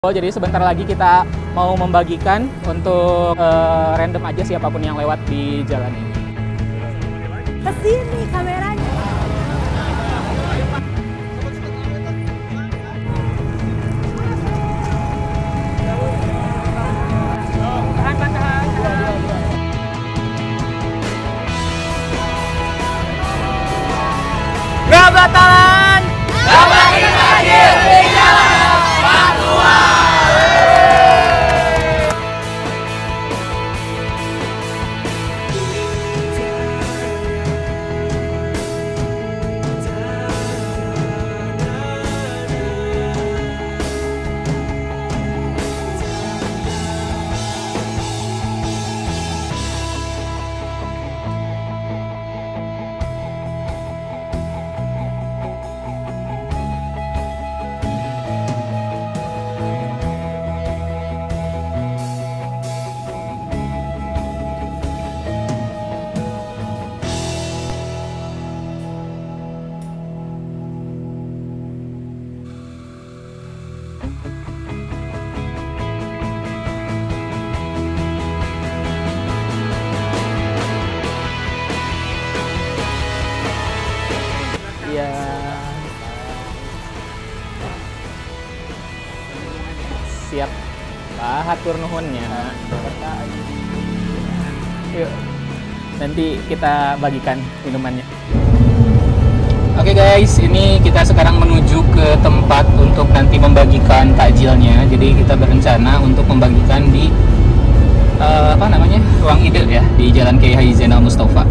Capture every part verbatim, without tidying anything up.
Oh, jadi sebentar lagi kita mau membagikan untuk uh, random aja siapapun yang lewat di jalan ini. Kesini kameranya. Tahan, tahan, tahan. Gak batalan. Gak bakalan akhir di jalan. Iya. Siap. Pak, hatur nuhunnya. Yuk. Nanti kita bagikan minumannya. Oke guys, ini kita sekarang menuju ke tempat untuk nanti membagikan takjilnya. Jadi kita berencana untuk membagikan di uh, apa namanya? Ruang Ide ya, di Jalan Kiai Haji Zainal Mustafa.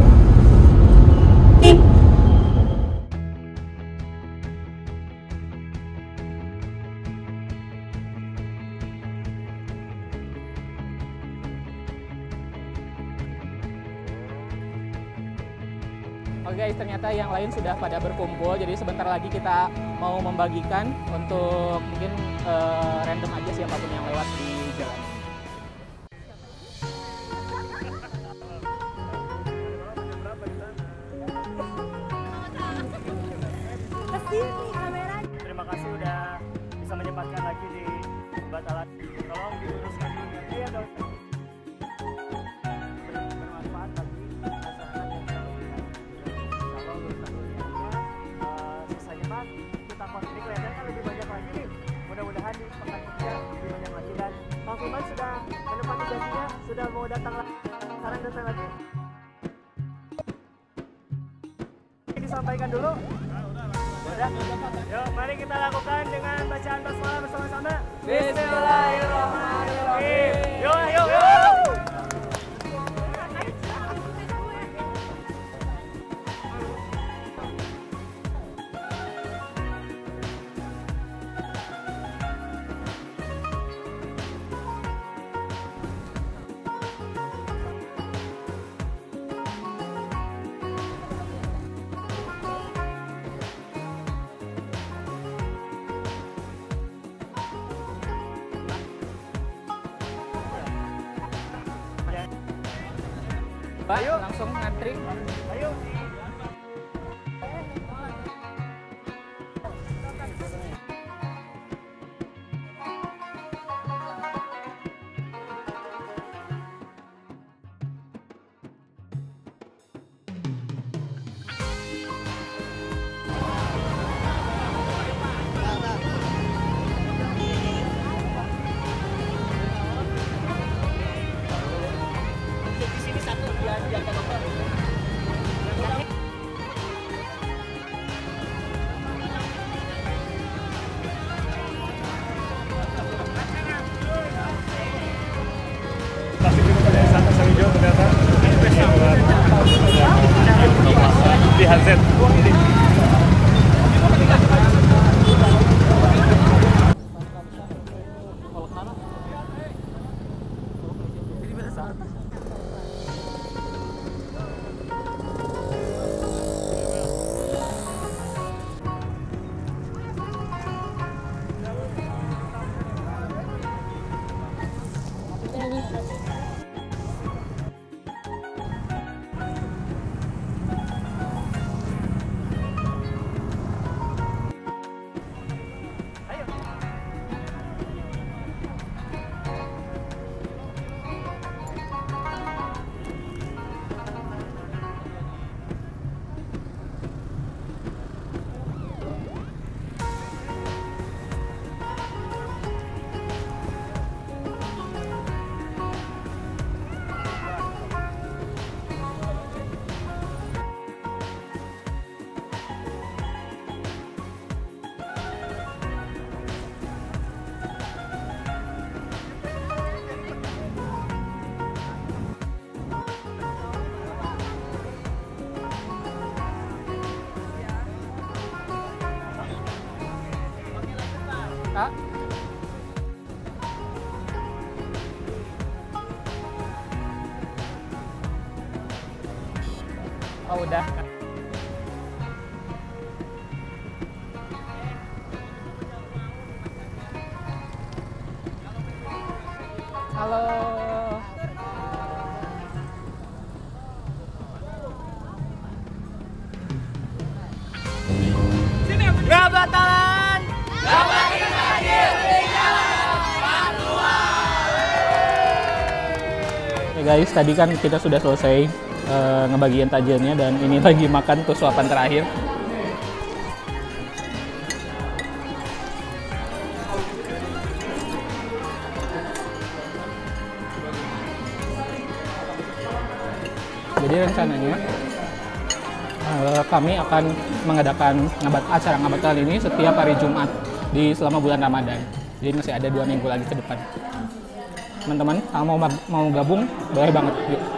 Oke guys, ternyata yang lain sudah pada berkumpul, jadi sebentar lagi kita mau membagikan untuk mungkin uh, random aja siapapun yang lewat di jalan ini. Kesini kameranya. Terima kasih udah bisa menyempatkan lagi di Batalan. Tolong diluruskan dulu. Iya dong. Bermanfaat bagi masyarakat yang kalau luruskan dulu ya. Sisanya Pak, kita konflik kelihatan kan lebih banyak lagi nih. Mudah-mudahan di pekan kerja lebih banyak lagi, dan Bang Firman sudah menepati janjinya, sudah mau datang lagi. Sekarang datang lagi. Disampaikan dulu. Udah. Yuk, mari kita lakukan dengan bacaan basmalah bersama-sama. Bismillahirrahmanirrahim. Yuk, yuk, yuk. Pak, langsung ngantri. Ayo. Plastik itu dari sana saya hijau ternyata spesial di H Z. Oh udah. Halo. Gak batalan. Gak bagi takjil. Oke guys, tadi kan kita sudah selesai uh, ngebagian takjilnya dan ini lagi makan tuh suapan terakhir. Jadi rencananya uh, kami akan mengadakan ngabat acara ngabatalan ini setiap hari Jumat di selama bulan Ramadan. Jadi masih ada dua minggu lagi ke depan. Teman-teman, kalau mau mau gabung boleh banget. Yuk.